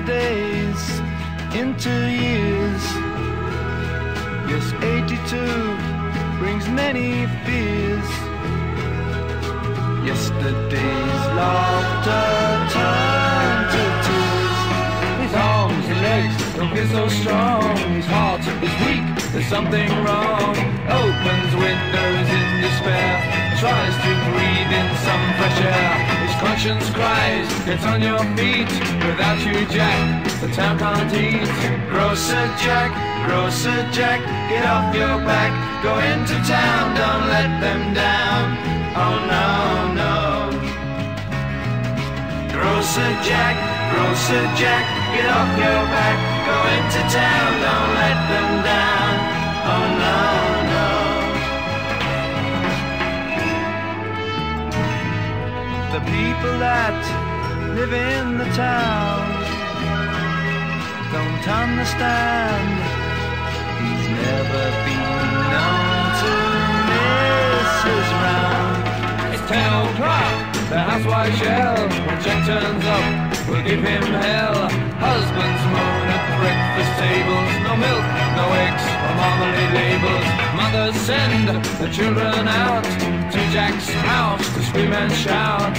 days into years. Yes, 82 brings many fears. Yesterday's laughter turned to tears. His arms and legs don't feel so strong. His heart is weak, there's something wrong. Opens windows in despair, tries to breathe in some fresh air. His conscience cries, get on your feet. Without you, Jack, the town can't eat. Grocer Jack, get off your back. Go into town, don't let them down. Oh no, no. Grocer Jack, get off your back. Go into town, don't let them down. Oh no, no. The people that live in the town don't understand. He's never been known to miss his round. It's 10 o'clock, the housewife yell. When Jack turns up, we'll give him hell. Husbands moan at breakfast tables. No milk, no eggs, or marmalade labels. Mothers send the children out to Jack's house to scream and shout.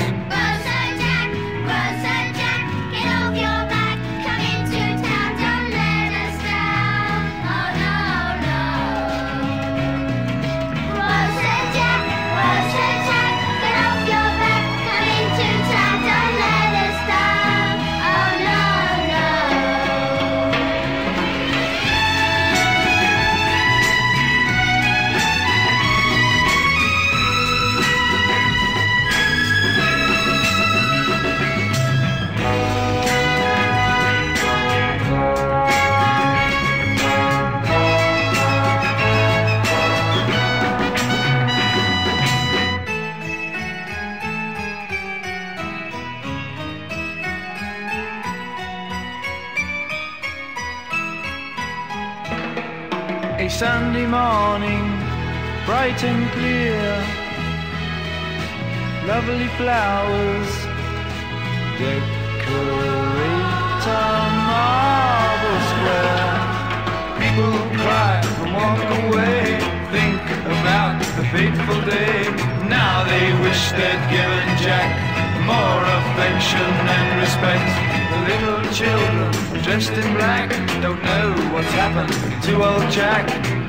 Grocer Jack, get off your back. Come into town, don't let us down. Oh no, no. Grocer Jack, get off your back. Come into town, don't let us down. Oh no, no. A Sunday morning, bright and clear, lovely flowers decorate a marble square. People cry and walk away, think about the fateful day. Now they wish they'd given Jack more affection and respect. The little children dressed in black don't know what's happened to old Jack.